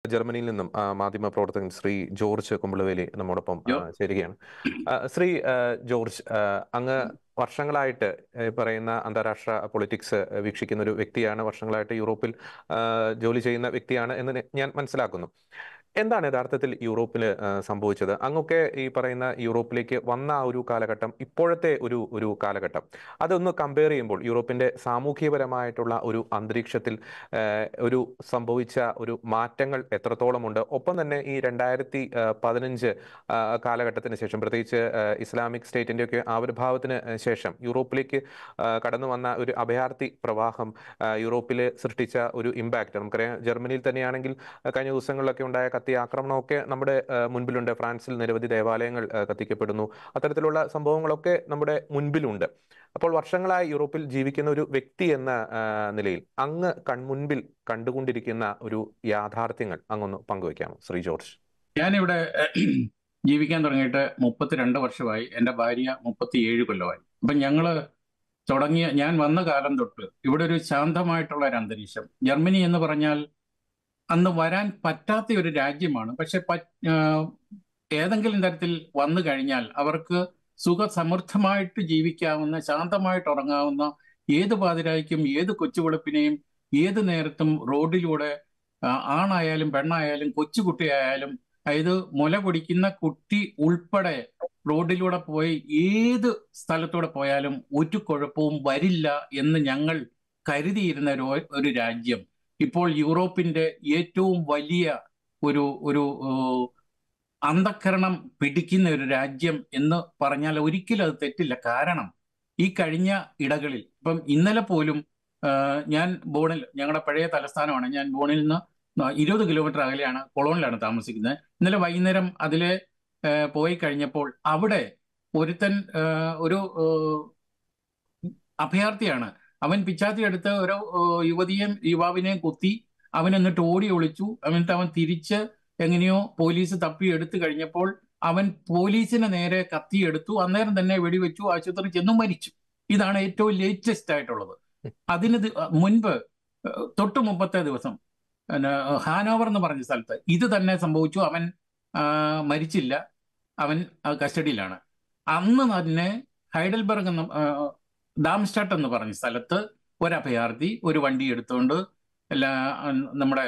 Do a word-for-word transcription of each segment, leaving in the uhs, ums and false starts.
ജർമ്മനിയിൽ നിന്നും ആ, മാധ്യമ പ്രവർത്തകൻ ശ്രീ ജോർജ് കുമ്പളവേലി നമ്മോടൊപ്പം ആ, യോ ചേരുകയാണ്. ആ, ശ്രീ ആ, ജോർജ്, ആ, അങ്ങ് വർഷങ്ങളായിട്ട് ഈ പറയുന്ന അന്താരാഷ്ട്ര പൊളിറ്റിക്സ് വീക്ഷിക്കുന്ന ഒരു വ്യക്തിയാണ്. വർഷങ്ങളായിട്ട് യൂറോപ്പിൽ ആ, ജോലി ചെയ്യുന്ന വ്യക്തിയാണ് എന്ന് ഞാൻ മനസ്സിലാക്കുന്നു. എന്താണ് യഥാർത്ഥത്തിൽ യൂറോപ്പിൽ സംഭവിച്ചത്? അങ്ങൊക്കെ ഈ പറയുന്ന യൂറോപ്പിലേക്ക് വന്ന ആ ഒരു കാലഘട്ടം, ഇപ്പോഴത്തെ ഒരു ഒരു കാലഘട്ടം, അതൊന്ന് കമ്പയർ ചെയ്യുമ്പോൾ യൂറോപ്പിന്റെ സാമൂഹ്യപരമായിട്ടുള്ള ഒരു അന്തരീക്ഷത്തിൽ ഏഹ്, ഒരു സംഭവിച്ച ഒരു മാറ്റങ്ങൾ എത്രത്തോളമുണ്ട്? ഒപ്പം തന്നെ ഈ രണ്ടായിരത്തി പതിനഞ്ച് കാലഘട്ടത്തിന് ശേഷം, പ്രത്യേകിച്ച് ഏഹ്, ഇസ്ലാമിക് സ്റ്റേറ്റിന്റെ ഒക്കെ ആവിർഭാവത്തിന് ശേഷം യൂറോപ്പിലേക്ക് ആ, കടന്നു വന്ന ഒരു അഭയാർത്ഥി പ്രവാഹം ആ, യൂറോപ്പിൽ സൃഷ്ടിച്ച ഒരു ഇമ്പാക്റ്റ് നമുക്കറിയാം. ജർമ്മനിയിൽ തന്നെയാണെങ്കിൽ ആ, കഴിഞ്ഞ ദിവസങ്ങളിലൊക്കെ ഉണ്ടായ കത്തി ആക്രമണമൊക്കെ നമ്മുടെ ആ, മുൻപിലുണ്ട്. ഫ്രാൻസിൽ നിരവധി ദേവാലയങ്ങൾ ആ, കത്തിക്കപ്പെടുന്നു. അത്തരത്തിലുള്ള സംഭവങ്ങളൊക്കെ നമ്മുടെ മുൻപിലുണ്ട്. അപ്പോൾ വർഷങ്ങളായി യൂറോപ്പിൽ ജീവിക്കുന്ന ഒരു വ്യക്തി എന്ന ആ, നിലയിൽ അങ്ങ് കൺമുൻപിൽ കണ്ടുകൊണ്ടിരിക്കുന്ന ഒരു യാഥാർത്ഥ്യങ്ങൾ അങ്ങൊന്ന് പങ്കുവെക്കാമോ ശ്രീ ജോർജ്? ഞാനിവിടെ ജീവിക്കാൻ തുടങ്ങിയിട്ട് മുപ്പത്തിരണ്ട് വർഷമായി. എൻ്റെ ഭാര്യ മുപ്പത്തിയേഴ് കൊല്ലമായി. അപ്പം ഞങ്ങള് തുടങ്ങിയ ഞാൻ വന്ന കാലം തൊട്ട് ഇവിടെ ഒരു ശാന്തമായിട്ടുള്ള ഒരു അന്തരീക്ഷം. ജർമ്മനി എന്ന് പറഞ്ഞാൽ അന്ന് വരാൻ പറ്റാത്ത ഒരു രാജ്യമാണ്. പക്ഷെ പ- ആഹ് ഏതെങ്കിലും തരത്തിൽ വന്നു കഴിഞ്ഞാൽ അവർക്ക് സുഖസമൃദ്ധമായിട്ട് ജീവിക്കാവുന്ന, ശാന്തമായിട്ട് ഉറങ്ങാവുന്ന, ഏത് പാതിരായ്ക്കും ഏത് കൊച്ചുവെളുപ്പിനെയും ഏത് നേരത്തും റോഡിലൂടെ ആ, ആണായാലും പെണ്ണായാലും കൊച്ചുകുട്ടിയായാലും, അതായത് മുല കുടിക്കുന്ന കുട്ടി ഉൾപ്പെടെ റോഡിലൂടെ പോയി ഏത് സ്ഥലത്തൂടെ പോയാലും ഒരു കുഴപ്പവും വരില്ല എന്ന് ഞങ്ങൾ കരുതിയിരുന്ന ഒരു ഒരു രാജ്യം ഇപ്പോൾ യൂറോപ്പിന്റെ ഏറ്റവും വലിയ ഒരു ഒരു ഏഹ്, അന്ധക്കരണം പിടിക്കുന്ന ഒരു രാജ്യം എന്ന് പറഞ്ഞാൽ ഒരിക്കലും അത് തെറ്റില്ല. കാരണം ഈ കഴിഞ്ഞ ഇടകളിൽ ഇപ്പം ഇന്നലെ പോലും ആ, ഞാൻ ബോണിൽ, ഞങ്ങളുടെ പഴയ തലസ്ഥാനമാണ്, ഞാൻ ബോണിൽ നിന്ന് ഇരുപത് കിലോമീറ്റർ അകലെയാണ്, കൊളോണിലാണ് താമസിക്കുന്നത്. ഇന്നലെ വൈകുന്നേരം അതിലെ ആ, പോയി കഴിഞ്ഞപ്പോൾ അവിടെ ഒരുത്തൻ ആ, ഒരു ആ, അഭയാർത്ഥിയാണ്. അവൻ പിച്ചാത്തി എടുത്ത് ഒരു ആ, യുവതിയെയും യുവാവിനെയും കുത്തി. അവൻ എന്നിട്ട് ഓടി ഒളിച്ചു. എന്നിട്ട് അവൻ തിരിച്ച് എങ്ങനെയോ പോലീസ് തപ്പി എടുത്തു കഴിഞ്ഞപ്പോൾ അവൻ പോലീസിന് നേരെ കത്തിയെടുത്തു. അന്നേരം തന്നെ വെടിവെച്ചു, ആശുപത്രി ചെന്നു മരിച്ചു. ഇതാണ് ഏറ്റവും ലേറ്റസ്റ്റ് ആയിട്ടുള്ളത്. അതിന് ദി- മുൻപ് ഏഹ്, തൊട്ടു മുമ്പത്തെ ദിവസം പിന്നെ ഹാനോവർ എന്ന് പറഞ്ഞ സ്ഥലത്ത് ഇത് തന്നെ സംഭവിച്ചു. അവൻ ആ, മരിച്ചില്ല, അവൻ ആ, കസ്റ്റഡിയിലാണ്. അന്ന് തന്നെ ഹൈഡൽബർഗ് എന്ന ആ, ഡാംസ്റ്റാട്ട് എന്ന് പറഞ്ഞ സ്ഥലത്ത് ഒരു അഭയാർത്ഥി ഒരു വണ്ടി എടുത്തുകൊണ്ട് എല്ലാ നമ്മുടെ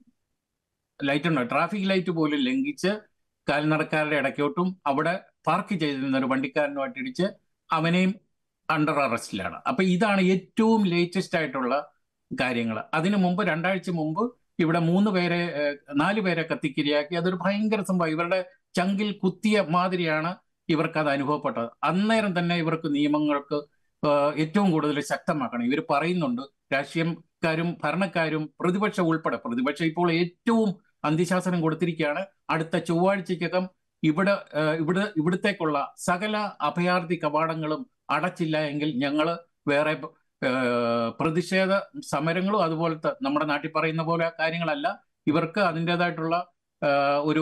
ലൈറ്റ് ഉണ്ട്, ട്രാഫിക് ലൈറ്റ് പോലും ലംഘിച്ച് കാൽനടക്കാരുടെ ഇടയ്ക്കോട്ടും അവിടെ പാർക്ക് ചെയ്തിരുന്ന ഒരു വണ്ടിക്കാരനുമായിട്ട് ഇടിച്ച് അവനെയും അണ്ടർ അറസ്റ്റിലാണ്. അപ്പൊ ഇതാണ് ഏറ്റവും ലേറ്റസ്റ്റ് ആയിട്ടുള്ള കാര്യങ്ങൾ. അതിനു മുമ്പ് രണ്ടാഴ്ച മുമ്പ് ഇവിടെ മൂന്ന് പേരെ ഏഹ്, നാല് പേരെ കത്തിക്കിരയാക്കി. അതൊരു ഭയങ്കര സംഭവം. ഇവരുടെ ചങ്കിൽ കുത്തിയ മാതിരിയാണ് ഇവർക്ക് അത് അനുഭവപ്പെട്ടത്. അന്നേരം തന്നെ ഇവർക്ക് നിയമങ്ങൾക്ക് ഏഹ്, ഏറ്റവും കൂടുതൽ ശക്തമാക്കണം. ഇവർ പറയുന്നുണ്ട്, രാഷ്ട്രീയക്കാരും ഭരണക്കാരും പ്രതിപക്ഷം ഉൾപ്പെടെ, പ്രതിപക്ഷം ഇപ്പോൾ ഏറ്റവും അന്ത്യശാസനം കൊടുത്തിരിക്കുകയാണ്. അടുത്ത ചൊവ്വാഴ്ചക്കകം ഇവിടെ ഏഹ്, ഇവിടെ ഇവിടത്തേക്കുള്ള സകല അഭയാർത്ഥി കവാടങ്ങളും അടച്ചില്ല എങ്കിൽ ഞങ്ങൾ വേറെ ഏഹ്, പ്രതിഷേധ സമരങ്ങളും അതുപോലത്തെ നമ്മുടെ നാട്ടിൽ പറയുന്ന പോലെ കാര്യങ്ങളല്ല. ഇവർക്ക് അതിൻ്റെതായിട്ടുള്ള ഏഹ്, ഒരു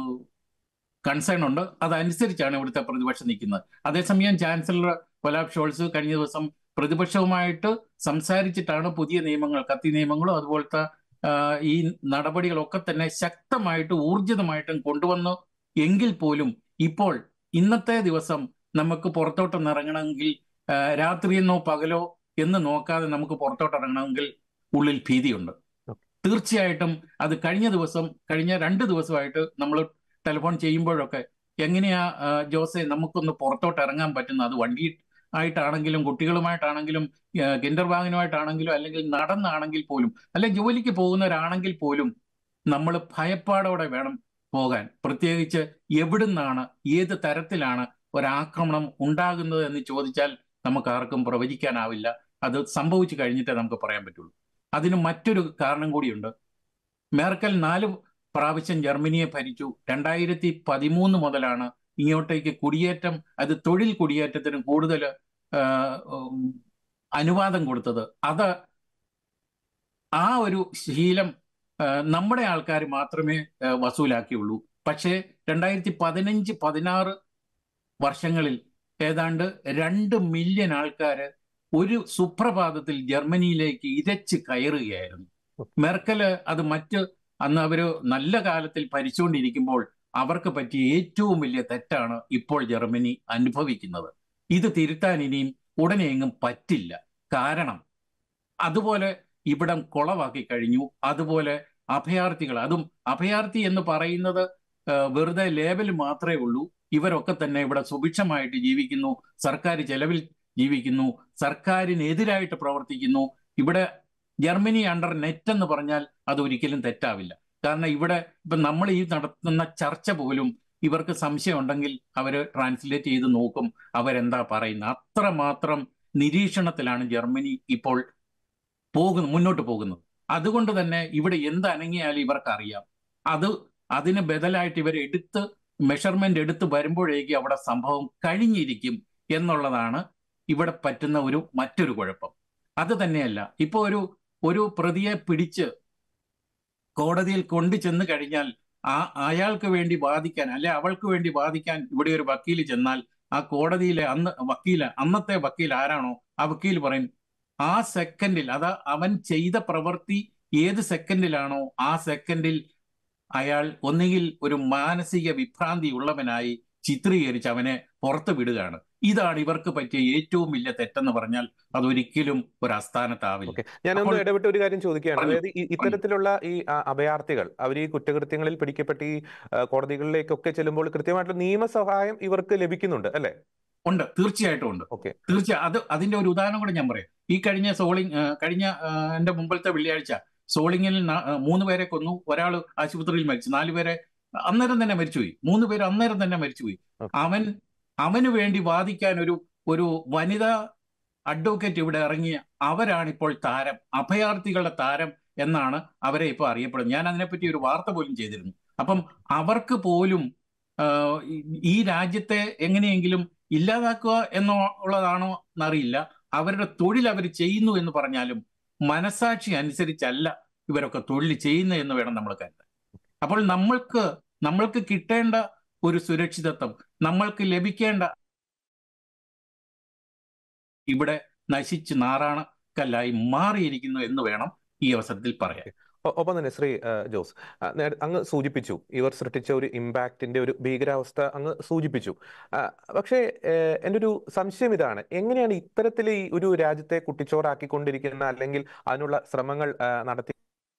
കൺസേൺ ഉണ്ട്. അതനുസരിച്ചാണ് ഇവിടുത്തെ പ്രതിപക്ഷം നിൽക്കുന്നത്. അതേസമയം ചാൻസലർ ഒലാഫ് ഷോൾസ് കഴിഞ്ഞ ദിവസം പ്രതിപക്ഷവുമായിട്ട് സംസാരിച്ചിട്ടാണ് പുതിയ നിയമങ്ങൾ, കത്തി നിയമങ്ങളും അതുപോലത്തെ ആ, ഈ നടപടികളൊക്കെ തന്നെ ശക്തമായിട്ട് ഊർജിതമായിട്ടും കൊണ്ടുവന്നു. എങ്കിൽ പോലും ഇപ്പോൾ ഇന്നത്തെ ദിവസം നമുക്ക് പുറത്തോട്ടൊന്ന് ഇറങ്ങണമെങ്കിൽ ആ, രാത്രിയെന്നോ പകലോ എന്ന് നോക്കാതെ നമുക്ക് പുറത്തോട്ട് ഇറങ്ങണമെങ്കിൽ ഉള്ളിൽ ഭീതിയുണ്ട്. തീർച്ചയായിട്ടും അത് കഴിഞ്ഞ ദിവസം, കഴിഞ്ഞ രണ്ട് ദിവസമായിട്ട് നമ്മൾ ടെലിഫോൺ ചെയ്യുമ്പോഴൊക്കെ എങ്ങനെയാ ആ, ജോസെ നമുക്കൊന്ന് പുറത്തോട്ട് ഇറങ്ങാൻ പറ്റുന്നത്? അത് വണ്ടി ആയിട്ടാണെങ്കിലും കുട്ടികളുമായിട്ടാണെങ്കിലും കിൻഡർ വാഹനമായിട്ടാണെങ്കിലും അല്ലെങ്കിൽ നടന്നാണെങ്കിൽ പോലും, അല്ലെങ്കിൽ ജോലിക്ക് പോകുന്നവരാണെങ്കിൽ പോലും നമ്മൾ ഭയപ്പാടോടെ വേണം പോകാൻ. പ്രത്യേകിച്ച് എവിടുന്നാണ്, ഏത് തരത്തിലാണ് ഒരാക്രമണം ഉണ്ടാകുന്നത് എന്ന് ചോദിച്ചാൽ നമുക്ക് ആർക്കും പ്രവചിക്കാനാവില്ല. അത് സംഭവിച്ചു കഴിഞ്ഞിട്ടേ നമുക്ക് പറയാൻ പറ്റുള്ളൂ. അതിന് മറ്റൊരു കാരണം കൂടിയുണ്ട്. മേർക്കൽ നാല് പ്രാവശ്യം ജർമ്മനിയെ ഭരിച്ചു. രണ്ടായിരത്തി പതിമൂന്ന് മുതലാണ് ഇങ്ങോട്ടേക്ക് കുടിയേറ്റം, അത് തൊഴിൽ കുടിയേറ്റത്തിന് കൂടുതൽ അനുവാദം കൊടുത്തത്. അത് ആ ഒരു ശീലം ആ, നമ്മുടെ ആൾക്കാർ മാത്രമേ ആ, വസൂലാക്കിയുള്ളൂ. പക്ഷേ രണ്ടായിരത്തി പതിനഞ്ച് പതിനാറ് വർഷങ്ങളിൽ ഏതാണ്ട് രണ്ട് മില്യൺ ആൾക്കാര് ഒരു സുപ്രഭാതത്തിൽ ജർമ്മനിയിലേക്ക് ഇരച്ച് കയറുകയായിരുന്നു. മെർക്കല് അത് മറ്റ് അന്ന് അവര് നല്ല കാലത്തിൽ ഭരിച്ചുകൊണ്ടിരിക്കുമ്പോൾ അവർക്ക് പറ്റിയ ഏറ്റവും വലിയ തെറ്റാണ് ഇപ്പോൾ ജർമ്മനി അനുഭവിക്കുന്നത്. ഇത് തിരുത്താൻ ഇനിയും ഉടനെ എങ്ങും പറ്റില്ല. കാരണം അതുപോലെ ഇവിടം കുളവാക്കി കഴിഞ്ഞു. അതുപോലെ അഭയാർത്ഥികൾ, അതും അഭയാർത്ഥി എന്ന് പറയുന്നത് വെറുതെ ലേബൽ മാത്രമേ ഉള്ളൂ. ഇവരൊക്കെ തന്നെ ഇവിടെ സുഭിക്ഷമായിട്ട് ജീവിക്കുന്നു, സർക്കാർ ചെലവിൽ ജീവിക്കുന്നു, സർക്കാരിനെതിരായിട്ട് പ്രവർത്തിക്കുന്നു. ഇവിടെ ജർമ്മനി അണ്ടർ നെറ്റ് എന്ന് പറഞ്ഞാൽ അത് ഒരിക്കലും തെറ്റാവില്ല. കാരണം ഇവിടെ ഇപ്പൊ നമ്മൾ ഈ നടത്തുന്ന ചർച്ച പോലും ഇവർക്ക് സംശയം ഉണ്ടെങ്കിൽ അവര് ട്രാൻസ്ലേറ്റ് ചെയ്ത് നോക്കും അവരെന്താ പറയുന്നത്. അത്രമാത്രം നിരീക്ഷണത്തിലാണ് ജർമ്മനി ഇപ്പോൾ പോകുന്നു മുന്നോട്ട് പോകുന്നത്. അതുകൊണ്ട് തന്നെ ഇവിടെ എന്ത് അനങ്ങിയാലും ഇവർക്ക് അറിയാം. അത് അതിന് ബദലായിട്ട് ഇവർ എടുത്ത് മെഷർമെന്റ് എടുത്ത് വരുമ്പോഴേക്ക് അവിടെ സംഭവം കഴിഞ്ഞിരിക്കും എന്നുള്ളതാണ് ഇവിടെ പറ്റുന്ന ഒരു മറ്റൊരു കുഴപ്പം. അത് തന്നെയല്ല, ഇപ്പൊ ഒരു ഒരു പ്രതിയെ പിടിച്ച് കോടതിയിൽ കൊണ്ടു ചെന്ന് കഴിഞ്ഞാൽ ആ അയാൾക്ക് വേണ്ടി വാദിക്കാൻ അല്ലെ അവൾക്ക് വേണ്ടി വാദിക്കാൻ ഇവിടെ ഒരു വക്കീൽ ചെന്നാൽ ആ കോടതിയിലെ അന്ന് വക്കീല് അന്നത്തെ വക്കീൽ ആരാണോ ആ വക്കീൽ പറയും ആ സെക്കൻഡിൽ, അതാ അവൻ ചെയ്ത പ്രവൃത്തി ഏത് സെക്കൻഡിലാണോ ആ സെക്കൻഡിൽ അയാൾ ഒന്നുകിൽ ഒരു മാനസിക വിഭ്രാന്തി ഉള്ളവനായി ചിത്രീകരിച്ച് അവനെ പുറത്തു വിടുകയാണ്. ഇതാണ് ഇവർക്ക് പറ്റിയ ഏറ്റവും വലിയ തെറ്റെന്ന് പറഞ്ഞാൽ അതൊരിക്കലും ഒരു അസ്ഥാനത്താവില്ല. ഞാനൊന്ന് ഇടപെട്ട് ഒരു കാര്യം ചോദിക്കുകയാണ്. അതായത് ഇത്തരത്തിലുള്ള ഈ അഭയാർത്ഥികൾ അവർ ഈ കുറ്റകൃത്യങ്ങളിൽ പിടിക്കപ്പെട്ട് ഈ കോടതികളിലേക്കൊക്കെ ചെല്ലുമ്പോൾ കൃത്യമായിട്ടുള്ള നിയമസഹായം ഇവർക്ക് ലഭിക്കുന്നുണ്ട് അല്ലെ? ഉണ്ട്, തീർച്ചയായിട്ടും ഉണ്ട്. തീർച്ചയായും അത് അതിന്റെ ഒരു ഉദാഹരണം കൂടെ ഞാൻ പറയാം. ഈ കഴിഞ്ഞ സോളിംഗ് കഴിഞ്ഞ എന്റെ മുമ്പത്തെ വെള്ളിയാഴ്ച സോളിങ്ങിൽ മൂന്ന് പേരെ കൊന്നു, ഒരാൾ ആശുപത്രിയിൽ മരിച്ചു, നാലുപേരെ അന്നേരം തന്നെ മരിച്ചുപോയി, മൂന്ന് പേര് അന്നേരം തന്നെ മരിച്ചുപോയി. അവൻ അവന് വേണ്ടി വാദിക്കാൻ ഒരു ഒരു വനിതാ അഡ്വക്കേറ്റ് ഇവിടെ ഇറങ്ങിയ അവരാണിപ്പോൾ താരം, അഭയാർത്ഥികളുടെ താരം എന്നാണ് അവരെ ഇപ്പോൾ അറിയപ്പെടുന്നത്. ഞാൻ അതിനെപ്പറ്റി ഒരു വാർത്ത പോലും ചെയ്തിരുന്നു. അപ്പം അവർക്ക് പോലും ഈ രാജ്യത്തെ എങ്ങനെയെങ്കിലും ഇല്ലാതാക്കുക എന്നുള്ളതാണോ എന്നറിയില്ല, അവരുടെ തൊഴിൽ അവർ ചെയ്യുന്നു എന്ന് പറഞ്ഞാലും മനസാക്ഷി അനുസരിച്ചല്ല ഇവരൊക്കെ തൊഴിൽ ചെയ്യുന്നത് എന്ന് വേണം നമ്മൾ കരുതാൻ. അപ്പോൾ നമ്മൾക്ക് നമ്മൾക്ക് കിട്ടേണ്ട ഒരു സുരക്ഷിതത്വം, നമ്മൾക്ക് ലഭിക്കേണ്ട ഇവിടെ നശിച്ച് നാറാണക്കല്ലായി മാറിയിരിക്കുന്നു എന്ന് വേണം ഈ അവസരത്തിൽ പറയാൻ. ഒപ്പം തന്നെ ശ്രീ ജോസ്, അങ്ങ് സൂചിപ്പിച്ചു ഇവർ സൃഷ്ടിച്ച ഒരു ഇമ്പാക്റ്റിന്റെ ഒരു ഭീകരാവസ്ഥ അങ്ങ് സൂചിപ്പിച്ചു. പക്ഷേ എൻ്റെ ഒരു സംശയം ഇതാണ്, എങ്ങനെയാണ് ഇത്തരത്തിൽ ഈ ഒരു രാജ്യത്തെ കുട്ടിച്ചോറാക്കിക്കൊണ്ടിരിക്കുന്ന അല്ലെങ്കിൽ അതിനുള്ള ശ്രമങ്ങൾ നടത്തി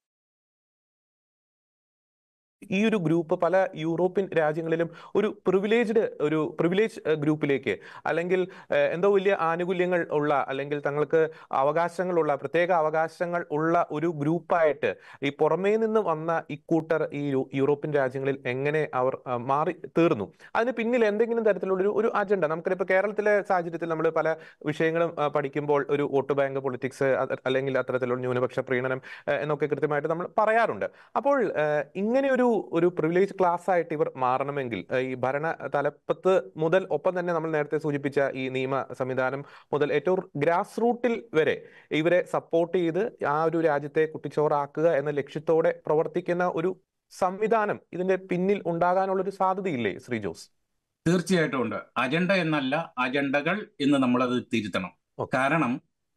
ഈ ഒരു ഗ്രൂപ്പ് പല യൂറോപ്യൻ രാജ്യങ്ങളിലും ഒരു പ്രിവിലേജ്ഡ് ഒരു പ്രിവിലേജ് ഗ്രൂപ്പിലേക്ക് അല്ലെങ്കിൽ എന്തോ വലിയ ആനുകൂല്യങ്ങൾ ഉള്ള അല്ലെങ്കിൽ തങ്ങൾക്ക് അവകാശങ്ങളുള്ള പ്രത്യേക അവകാശങ്ങൾ ഉള്ള ഒരു ഗ്രൂപ്പായിട്ട് ഈ പുറമേ നിന്ന് വന്ന ഇക്കൂട്ടർ ഈ യൂറോപ്യൻ രാജ്യങ്ങളിൽ എങ്ങനെ അവർ മാറി തീർന്നു? അതിന് പിന്നിൽ എന്തെങ്കിലും തരത്തിലുള്ളൊരു ഒരു അജണ്ട, നമുക്കിപ്പോൾ കേരളത്തിലെ സാഹചര്യത്തിൽ നമ്മൾ പല വിഷയങ്ങളും പഠിക്കുമ്പോൾ ഒരു വോട്ട് ബാങ്ക് പൊളിറ്റിക്സ് അല്ലെങ്കിൽ അത്തരത്തിലുള്ള ന്യൂനപക്ഷ പ്രീണനം എന്നൊക്കെ കൃത്യമായിട്ട് നമ്മൾ പറയാറുണ്ട്. അപ്പോൾ ഇങ്ങനെ ഒരു ഒരു പ്രിവിലേജ് ക്ലാസ് ആയിട്ട് ഇവർ മാറണമെങ്കിൽ ഈ ഭരണ തലപ്പത്ത് മുതൽ ഒപ്പം തന്നെ നമ്മൾ നേരത്തെ സൂചിപ്പിച്ച ഈ നിയമ സംവിധാനം മുതൽ ഏറ്റവും ഗ്രാസ് റൂട്ടിൽ വരെ ഇവരെ സപ്പോർട്ട് ചെയ്ത് ആ ഒരു രാജ്യത്തെ കുട്ടിച്ചോറാക്കുക എന്ന ലക്ഷ്യത്തോടെ പ്രവർത്തിക്കുന്ന ഒരു സംവിധാനം ഇതിന്റെ പിന്നിൽ ഉണ്ടാകാനുള്ള ഒരു സാധ്യതയില്ലേ ശ്രീ ജോസ്? തീർച്ചയായിട്ടും ഉണ്ട്. അജണ്ട എന്നല്ല, അജണ്ടകൾ എന്ന് നമ്മളത് തിരുത്തണം. കാരണം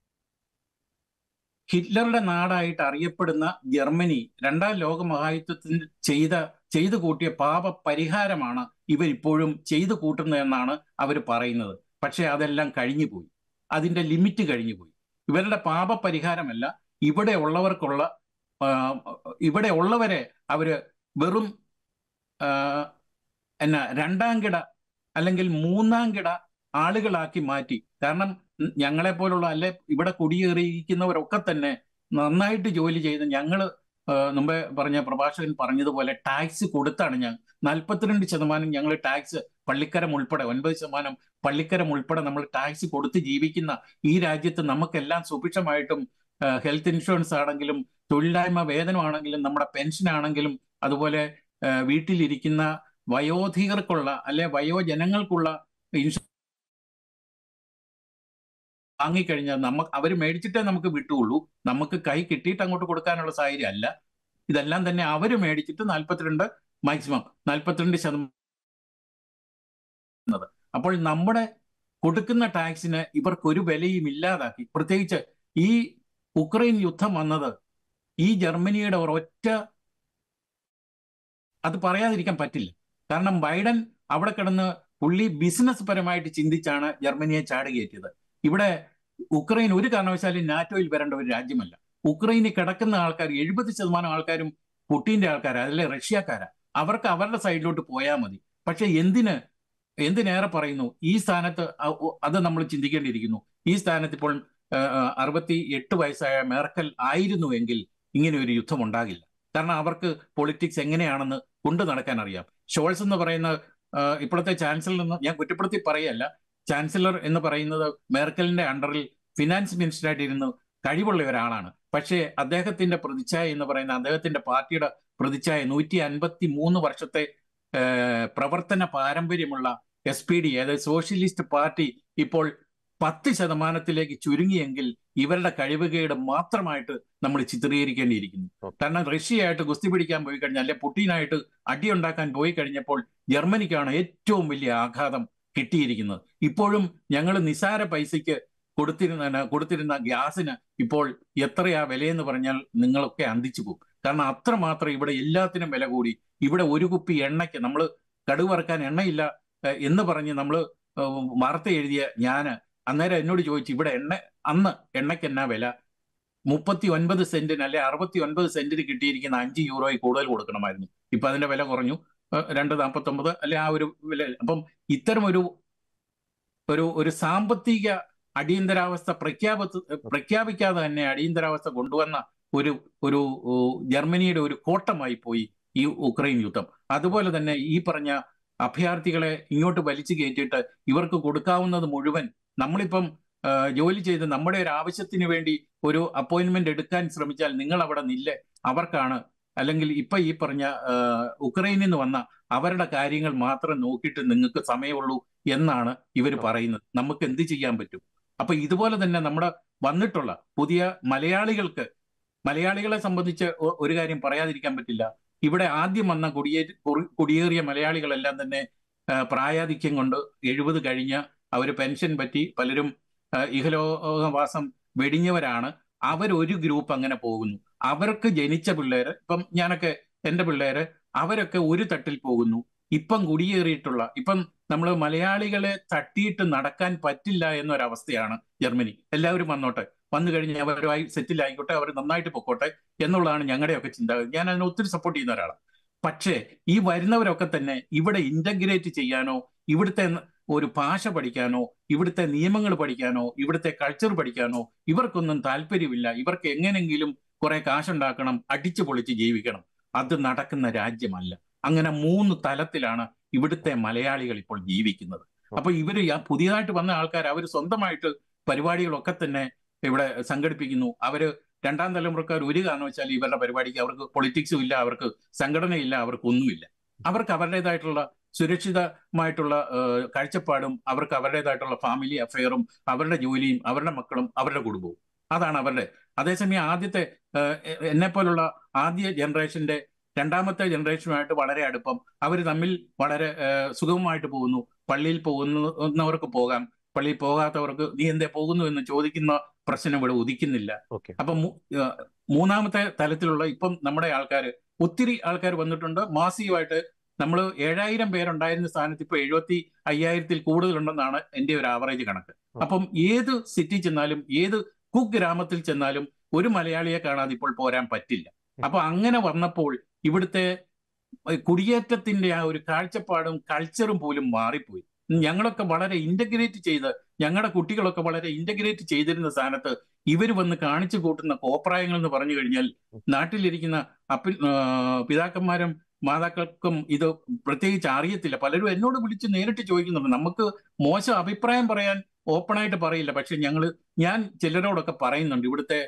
ഹിറ്റ്ലറുടെ നാടായിട്ട് അറിയപ്പെടുന്ന ജർമ്മനി രണ്ടാം ലോക മഹായുദ്ധത്തിൽ ചെയ്ത ചെയ്തു കൂട്ടിയ പാപ പരിഹാരമാണ് ഇവരിപ്പോഴും ചെയ്തു കൂട്ടുന്നതെന്നാണ് അവർ പറയുന്നത്. പക്ഷെ അതെല്ലാം കഴിഞ്ഞുപോയി, അതിന്റെ ലിമിറ്റ് കഴിഞ്ഞുപോയി. ഇവരുടെ പാപ പരിഹാരമല്ല, ഇവിടെ ഉള്ളവർക്കുള്ള ഇവിടെ ഉള്ളവരെ അവര് വെറും എന്നാ രണ്ടാം കിട അല്ലെങ്കിൽ മൂന്നാം കിട ആളുകളാക്കി മാറ്റി. കാരണം ഞങ്ങളെ പോലുള്ള അല്ലെ ഇവിടെ കുടിയേറിയിരിക്കുന്നവരൊക്കെ തന്നെ നന്നായിട്ട് ജോലി ചെയ്ത് ഞങ്ങൾ മുമ്പേ പറഞ്ഞ പ്രഭാഷകൻ പറഞ്ഞതുപോലെ ടാക്സ് കൊടുത്താണ് ഞാൻ നാൽപ്പത്തിരണ്ട് ശതമാനം ഞങ്ങൾ ടാക്സ് പള്ളിക്കരം ഉൾപ്പെടെ ഒൻപത് ശതമാനം പള്ളിക്കരം ഉൾപ്പെടെ നമ്മൾ ടാക്സ് കൊടുത്ത് ജീവിക്കുന്ന ഈ രാജ്യത്ത് നമുക്കെല്ലാം സുഭിക്ഷമായിട്ടും ഹെൽത്ത് ഇൻഷുറൻസ് ആണെങ്കിലും തൊഴിലില്ലായ്മ വേതനമാണെങ്കിലും നമ്മുടെ പെൻഷൻ ആണെങ്കിലും അതുപോലെ വീട്ടിലിരിക്കുന്ന വയോധികർക്കുള്ള അല്ലെ വയോജനങ്ങൾക്കുള്ള ഇൻഷുറൻസ് വാങ്ങിക്കഴിഞ്ഞാൽ നമുക്ക് അവർ മേടിച്ചിട്ടേ നമുക്ക് വിട്ടുള്ളൂ. നമുക്ക് കൈ കിട്ടിയിട്ട് അങ്ങോട്ട് കൊടുക്കാനുള്ള സാഹചര്യം അല്ല. ഇതെല്ലാം തന്നെ അവർ മേടിച്ചിട്ട് നാൽപ്പത്തിരണ്ട് മാക്സിമം നാൽപ്പത്തിരണ്ട് ശതമാനം. അപ്പോൾ നമ്മുടെ കൊടുക്കുന്ന ടാക്സിന് ഇവർക്കൊരു വിലയും ഇല്ലാതാക്കി. പ്രത്യേകിച്ച് ഈ ഉക്രൈൻ യുദ്ധം വന്നത് ഈ ജർമ്മനിയുടെ ഒരൊറ്റ അത് പറയാതിരിക്കാൻ പറ്റില്ല. കാരണം ബൈഡൻ അവിടെ കിടന്ന് പുള്ളി ബിസിനസ് പരമായിട്ട് ചിന്തിച്ചാണ് ജർമ്മനിയെ ചാടുകയറ്റിയത്. ഇവിടെ ഉക്രൈൻ ഒരു കാരണവശാലും നാറ്റോയിൽ വരേണ്ട ഒരു രാജ്യമല്ല. ഉക്രൈനിൽ കിടക്കുന്ന ആൾക്കാർ എഴുപത് ശതമാനം ആൾക്കാരും പുട്ടിന്റെ ആൾക്കാരാ, അതിലെ റഷ്യക്കാരാ. അവർക്ക് അവരുടെ സൈഡിലോട്ട് പോയാൽ മതി. പക്ഷെ എന്തിന് എന്തിനേറെ പറയുന്നു, ഈ സ്ഥാനത്ത് അത് നമ്മൾ ചിന്തിക്കേണ്ടിയിരിക്കുന്നു. ഈ സ്ഥാനത്ത് ഇപ്പോൾ അറുപത്തി എട്ട് വയസ്സായ മെർക്കൽ ആയിരുന്നുവെങ്കിൽ ഇങ്ങനെ ഒരു യുദ്ധം ഉണ്ടാകില്ല. കാരണം അവർക്ക് പൊളിറ്റിക്സ് എങ്ങനെയാണെന്ന് കൊണ്ടു നടക്കാൻ അറിയാം. ഷോൾസ് എന്ന് പറയുന്ന ഇപ്പോഴത്തെ ചാൻസലർ എന്ന് ഞാൻ കുറ്റപ്പെടുത്തി പറയല്ല, ചാൻസലർ എന്ന് പറയുന്നത് മെർക്കലിന്റെ അണ്ടറിൽ ഫിനാൻസ് മിനിസ്റ്ററായിട്ട് ഇരുന്ന് കഴിവുള്ള ഒരാളാണ്. പക്ഷേ അദ്ദേഹത്തിന്റെ പ്രതിച്ഛായ എന്ന് പറയുന്ന അദ്ദേഹത്തിന്റെ പാർട്ടിയുടെ പ്രതിച്ഛായ നൂറ്റി അൻപത്തി മൂന്ന് വർഷത്തെ പ്രവർത്തന പാരമ്പര്യമുള്ള എസ് പി ഡി, അതായത് സോഷ്യലിസ്റ്റ് പാർട്ടി ഇപ്പോൾ പത്ത് ശതമാനത്തിലേക്ക് ചുരുങ്ങിയെങ്കിൽ ഇവരുടെ കഴിവുകേട് മാത്രമായിട്ട് നമ്മൾ ചിത്രീകരിക്കേണ്ടിയിരിക്കുന്നു. കാരണം റഷ്യയായിട്ട് ഗുസ്തി പിടിക്കാൻ പോയി കഴിഞ്ഞാൽ, അല്ലെ പുടിനായിട്ട് അടിയുണ്ടാക്കാൻ പോയി കഴിഞ്ഞപ്പോൾ ജർമ്മനിക്കാണ് ഏറ്റവും വലിയ ആഘാതം കിട്ടിയിരിക്കുന്നത്. ഇപ്പോഴും ഞങ്ങൾ നിസാര പൈസയ്ക്ക് കൊടുത്തിരുന്ന കൊടുത്തിരുന്ന ഗ്യാസിന് ഇപ്പോൾ എത്രയാ വിലയെന്ന് പറഞ്ഞാൽ നിങ്ങളൊക്കെ അന്തിച്ചു പോകും. കാരണം അത്രമാത്രം ഇവിടെ എല്ലാത്തിനും വില കൂടി. ഇവിടെ ഒരു കുപ്പി എണ്ണയ്ക്ക്, നമ്മൾ കടുക് വറുക്കാൻ എണ്ണയില്ല എന്ന് പറഞ്ഞ് നമ്മൾ വാർത്ത എഴുതിയ ഞാന് അന്നേരം എന്നോട് ചോദിച്ചു, ഇവിടെ എണ്ണ അന്ന് എണ്ണയ്ക്ക് എന്നാ വില? മുപ്പത്തി ഒൻപത് സെന്റിന് അല്ലെ അറുപത്തി ഒൻപത് സെന്റിന് കിട്ടിയിരിക്കുന്ന അഞ്ച് യൂറോയിൽ കൂടുതൽ കൊടുക്കണമായിരുന്നു. ഇപ്പൊ അതിന്റെ വില കുറഞ്ഞു, രണ്ട് നാൽപ്പത്തി ഒമ്പത് അല്ലെ ആ ഒരു വില. അപ്പം ഇത്തരം ഒരു ഒരു ഒരു സാമ്പത്തിക അടിയന്തരാവസ്ഥ പ്രഖ്യാപ പ്രഖ്യാപിക്കാതെ തന്നെ അടിയന്തരാവസ്ഥ കൊണ്ടുവന്ന ഒരു ഒരു ജർമ്മനിയുടെ ഒരു കോട്ടമായി പോയി ഈ ഉക്രൈൻ യുദ്ധം. അതുപോലെ തന്നെ ഈ പറഞ്ഞ അഭയാർത്ഥികളെ ഇങ്ങോട്ട് വലിച്ചു കയറ്റിയിട്ട് ഇവർക്ക് കൊടുക്കാവുന്നത് മുഴുവൻ നമ്മളിപ്പം ജോലി ചെയ്ത് നമ്മുടെ ഒരു ആവശ്യത്തിന് വേണ്ടി ഒരു അപ്പോയിന്റ്മെന്റ് എടുക്കാൻ ശ്രമിച്ചാൽ നിങ്ങൾ അവിടെ നില്ലേ, അവർക്കാണ്, അല്ലെങ്കിൽ ഇപ്പൊ ഈ പറഞ്ഞ ഉക്രൈനിൽ നിന്ന് വന്ന അവരുടെ കാര്യങ്ങൾ മാത്രം നോക്കിയിട്ട് നിങ്ങൾക്ക് സമയമുള്ളൂ എന്നാണ് ഇവർ പറയുന്നത്. നമുക്ക് എന്ത് ചെയ്യാൻ പറ്റും? അപ്പൊ ഇതുപോലെ തന്നെ നമ്മുടെ വന്നിട്ടുള്ള പുതിയ മലയാളികൾക്ക്, മലയാളികളെ സംബന്ധിച്ച് ഒരു കാര്യം പറയാതിരിക്കാൻ പറ്റില്ല. ഇവിടെ ആദ്യം വന്ന കുടിയേ കുടിയേറിയ മലയാളികളെല്ലാം തന്നെ പ്രായാധിക്യം കൊണ്ട് എഴുപത് കഴിഞ്ഞ അവർ പെൻഷൻ പറ്റി പലരും ഇഹലോകവാസം വെടിഞ്ഞവരാണ്. അവരൊരു ഗ്രൂപ്പ് അങ്ങനെ പോകുന്നു. അവർക്ക് ജനിച്ച പിള്ളേര്, ഇപ്പം ഞാനൊക്കെ എൻ്റെ പിള്ളേര്, അവരൊക്കെ ഒരു തട്ടിൽ പോകുന്നു. ഇപ്പം കുടിയേറിയിട്ടുള്ള, ഇപ്പം നമ്മൾ മലയാളികളെ തട്ടിയിട്ട് നടക്കാൻ പറ്റില്ല എന്നൊരവസ്ഥയാണ് ജർമ്മനി. എല്ലാവരും വന്നോട്ടെ, വന്നു കഴിഞ്ഞ് അവരുമായി സെറ്റിൽ ആയിക്കോട്ടെ, അവർ നന്നായിട്ട് പൊക്കോട്ടെ എന്നുള്ളതാണ് ഞങ്ങളുടെയൊക്കെ ചിന്താഗതി. ഞാൻ അതിനെ ഒത്തിരി സപ്പോർട്ട് ചെയ്യുന്ന ഒരാളാണ്. പക്ഷേ ഈ വരുന്നവരൊക്കെ തന്നെ ഇവിടെ ഇന്റഗ്രേറ്റ് ചെയ്യാനോ, ഇവിടുത്തെ ഒരു ഭാഷ പഠിക്കാനോ, ഇവിടുത്തെ നിയമങ്ങൾ പഠിക്കാനോ, ഇവിടുത്തെ കൾച്ചർ പഠിക്കാനോ ഇവർക്കൊന്നും താല്പര്യമില്ല. ഇവർക്ക് എങ്ങനെങ്കിലും കുറെ കാശുണ്ടാക്കണം, അടിച്ചു പൊളിച്ച് ജീവിക്കണം. അത് നടക്കുന്ന രാജ്യമല്ല. അങ്ങനെ മൂന്ന് തലത്തിലാണ് ഇവിടുത്തെ മലയാളികൾ ഇപ്പോൾ ജീവിക്കുന്നത്. അപ്പൊ ഇവര് പുതിയതായിട്ട് വന്ന ആൾക്കാർ അവർ സ്വന്തമായിട്ട് പരിപാടികളൊക്കെ തന്നെ ഇവിടെ സംഘടിപ്പിക്കുന്നു. അവര് രണ്ടാം തലമുറക്കാർ ഒരു കാരണവശാൽ ഇവരുടെ പരിപാടിക്ക് അവർക്ക് പൊളിറ്റിക്സും ഇല്ല, അവർക്ക് സംഘടനയില്ല, അവർക്കൊന്നുമില്ല. അവർക്ക് അവരുടേതായിട്ടുള്ള സുരക്ഷിതമായിട്ടുള്ള കാഴ്ചപ്പാടും അവർക്ക് അവരുടേതായിട്ടുള്ള ഫാമിലി അഫെയറും അവരുടെ ജോലിയും അവരുടെ മക്കളും അവരുടെ കുടുംബവും, അതാണ് അവരുടെ. അതേസമയം ആദ്യത്തെ എന്നെ പോലുള്ള ആദ്യ ജനറേഷന്റെ രണ്ടാമത്തെ ജനറേഷനുമായിട്ട് വളരെ അടുപ്പം, അവർ തമ്മിൽ വളരെ സുഗമമായിട്ട് പോകുന്നു. പള്ളിയിൽ പോകുന്നവർക്ക് പോകാം, പള്ളിയിൽ പോകാത്തവർക്ക് നീ എന്തേ പോകുന്നു എന്ന് ചോദിക്കുന്ന പ്രശ്നം ഇവിടെ ഉദിക്കുന്നില്ല. അപ്പൊ മൂന്നാമത്തെ തലത്തിലുള്ള ഇപ്പം നമ്മുടെ ആൾക്കാർ, ഒത്തിരി ആൾക്കാർ വന്നിട്ടുണ്ട് മാസീവായിട്ട്. നമ്മൾ ഏഴായിരം പേരുണ്ടായിരുന്ന സ്ഥാനത്ത് ഇപ്പൊ എഴുപത്തി അയ്യായിരത്തിൽ കൂടുതലുണ്ടെന്നാണ് എൻ്റെ ഒരു ആവറേജ് കണക്ക്. അപ്പം ഏത് സിറ്റി ചെന്നാലും, ഏത് കുഗ്രാമത്തിൽ ചെന്നാലും ഒരു മലയാളിയെ കാണാതെ ഇപ്പോൾ പോരാൻ പറ്റില്ല. അപ്പൊ അങ്ങനെ വന്നപ്പോൾ ഇവിടുത്തെ കുടിയേറ്റത്തിന്റെ ആ ഒരു കാഴ്ചപ്പാടും കൾച്ചറും പോലും മാറിപ്പോയി. ഞങ്ങളൊക്കെ വളരെ ഇന്റഗ്രേറ്റ് ചെയ്ത്, ഞങ്ങളുടെ കുട്ടികളൊക്കെ വളരെ ഇന്റഗ്രേറ്റ് ചെയ്തിരുന്ന സ്ഥാനത്ത് ഇവർ വന്ന് കാണിച്ചു കൂട്ടുന്ന കോപ്രായങ്ങൾ എന്ന് പറഞ്ഞു കഴിഞ്ഞാൽ നാട്ടിലിരിക്കുന്ന അപ്പി പിതാക്കന്മാരും മാതാക്കൾക്കും ഇത് പ്രത്യേകിച്ച് അറിയത്തില്ല. പലരും എന്നോട് വിളിച്ച് നേരിട്ട് ചോദിക്കുന്നുണ്ട്. നമുക്ക് മോശം അഭിപ്രായം പറയാൻ ഓപ്പണായിട്ട് പറയില്ല, പക്ഷെ ഞങ്ങൾ ഞാൻ ചിലരോടൊക്കെ പറയുന്നുണ്ട്, ഇവിടുത്തെ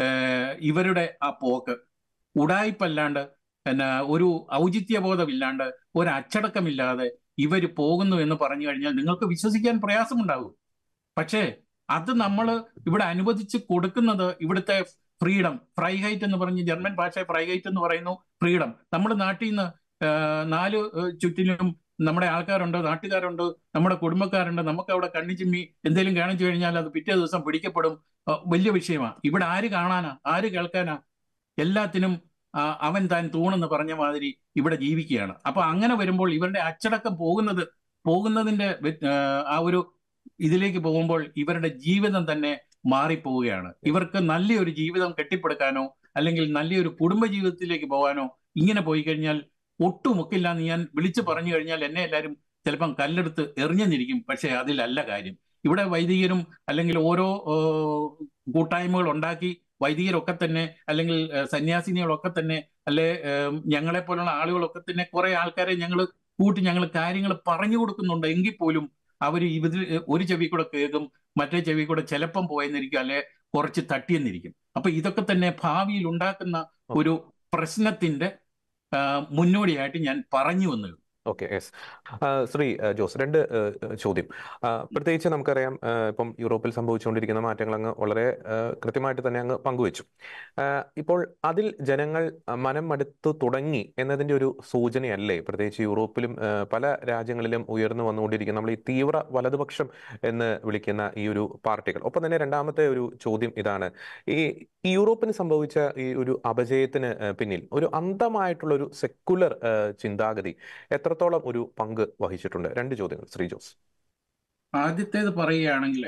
ഇവരുടെ ആ പോക്ക് ഉടായിപ്പല്ലാണ്ട് പിന്നെ ഒരു ഔചിത്യബോധമില്ലാണ്ട് ഒരു അച്ചടക്കമില്ലാതെ ഇവർ പോകുന്നു എന്ന് പറഞ്ഞു കഴിഞ്ഞാൽ നിങ്ങൾക്ക് വിശ്വസിക്കാൻ പ്രയാസമുണ്ടാകും. പക്ഷേ അത് നമ്മൾ ഇവിടെ അനുവദിച്ച് കൊടുക്കുന്നത് ഇവിടുത്തെ ഫ്രീഡം, ഫ്രൈഹൈറ്റ് എന്ന് പറഞ്ഞ് ജർമ്മൻ ഭാഷ ഫ്രൈഹൈറ്റ് എന്ന് പറയുന്നു ഫ്രീഡം. നമ്മുടെ നാട്ടിൽ നിന്ന് നാല് ചുറ്റിലും നമ്മുടെ ആൾക്കാരുണ്ട്, നാട്ടുകാരുണ്ട്, നമ്മുടെ കുടുംബക്കാരുണ്ട്. നമുക്ക് അവിടെ കണ്ണി ചിമ്മി എന്തെങ്കിലും കാണിച്ചു കഴിഞ്ഞാൽ അത് പിറ്റേ ദിവസം പിടിക്കപ്പെടും, വലിയ വിഷയമാണ്. ഇവിടെ ആര് കാണാനാ, ആര് കേൾക്കാനാ? എല്ലാത്തിനും അവൻ താൻ തൂണെന്ന് പറഞ്ഞ മാതിരി ഇവിടെ ജീവിക്കുകയാണ്. അപ്പൊ അങ്ങനെ വരുമ്പോൾ ഇവരുടെ അച്ചടക്കം പോകുന്നത് പോകുന്നതിന്റെ ആ ഒരു ഇതിലേക്ക് പോകുമ്പോൾ ഇവരുടെ ജീവിതം തന്നെ മാറിപ്പോവുകയാണ്. ഇവർക്ക് നല്ലൊരു ജീവിതം കെട്ടിപ്പടുക്കാനോ അല്ലെങ്കിൽ നല്ലൊരു കുടുംബ ജീവിതത്തിലേക്ക് പോകാനോ ഇങ്ങനെ പോയി കഴിഞ്ഞാൽ ഒട്ടുമൊക്കില്ല എന്ന് ഞാൻ വിളിച്ചു പറഞ്ഞു കഴിഞ്ഞാൽ എന്നെ എല്ലാവരും ചിലപ്പം കല്ലെടുത്ത് എറിഞ്ഞെന്നിരിക്കും. പക്ഷെ അതിലല്ല കാര്യം. ഇവിടെ വൈദികരും അല്ലെങ്കിൽ ഓരോ കൂട്ടായ്മകൾ ഉണ്ടാക്കി വൈദികരൊക്കെ തന്നെ അല്ലെങ്കിൽ സന്യാസിനികളൊക്കെ തന്നെ അല്ലെ ഞങ്ങളെ പോലുള്ള ആളുകളൊക്കെ തന്നെ കുറെ ആൾക്കാരെ ഞങ്ങൾ കൂട്ടി ഞങ്ങൾ കാര്യങ്ങൾ പറഞ്ഞു കൊടുക്കുന്നുണ്ട്. എങ്കിൽ പോലും അവർ ഇതിൽ ഒരു ചെവി കൂടെ കേൾക്കും, മറ്റേ ചെവി കൂടെ ചിലപ്പം പോയെന്നിരിക്കും, അല്ലെ കുറച്ച് തട്ടിയെന്നിരിക്കും. അപ്പൊ ഇതൊക്കെ തന്നെ ഭാവിയിൽ ഉണ്ടാക്കുന്ന ഒരു പ്രശ്നത്തിന്റെ മുന്നോടിയായിട്ട് ഞാൻ പറഞ്ഞു വന്നത്. Okay, yes. ശ്രീ ജോസ്, രണ്ട് ചോദ്യം. പ്രത്യേകിച്ച് നമുക്കറിയാം, ഇപ്പം യൂറോപ്പിൽ സംഭവിച്ചുകൊണ്ടിരിക്കുന്ന മാറ്റങ്ങൾ അങ്ങ് വളരെ കൃത്യമായിട്ട് തന്നെ അങ്ങ് പങ്കുവച്ചു. ഇപ്പോൾ അതിൽ ജനങ്ങൾ മനം മടുത്തു തുടങ്ങി എന്നതിൻ്റെ ഒരു സൂചനയല്ലേ പ്രത്യേകിച്ച് യൂറോപ്പിലും പല രാജ്യങ്ങളിലും ഉയർന്നു വന്നുകൊണ്ടിരിക്കുന്ന നമ്മൾ ഈ തീവ്ര വലതുപക്ഷം എന്ന് വിളിക്കുന്ന ഈ ഒരു പാർട്ടികൾ? ഒപ്പം തന്നെ രണ്ടാമത്തെ ഒരു ചോദ്യം ഇതാണ്, ഈ യൂറോപ്പിന് സംഭവിച്ച ഈ ഒരു അപജയത്തിന് പിന്നിൽ ഒരു അന്ധമായിട്ടുള്ള ഒരു സെക്കുലർ ചിന്താഗതി എത്രത്തോളം ഒരു പങ്ക് വഹിച്ചിട്ടുണ്ട്? രണ്ട് ചോദ്യങ്ങൾ ശ്രീ ജോസ്. ആദ്യത്തേത് പറയുകയാണെങ്കിൽ